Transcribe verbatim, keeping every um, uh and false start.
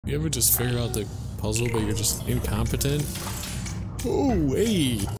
You ever just figure out the puzzle but you're just incompetent? Oh, hey!